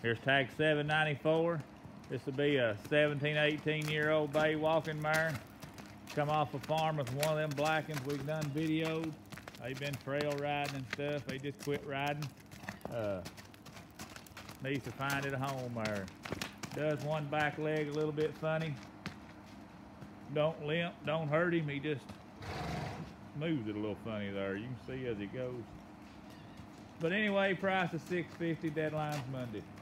Here's tag 794. This will be a 17, 18-year-old bay walking mare. Come off a farm with one of them blackens we've done videoed. They've been trail riding and stuff. They just quit riding. Needs to find it a home there. Does one back leg a little bit funny. Don't limp, don't hurt him. He just moves it a little funny there. You can see as he goes. But anyway, price is $650. Deadline's Monday.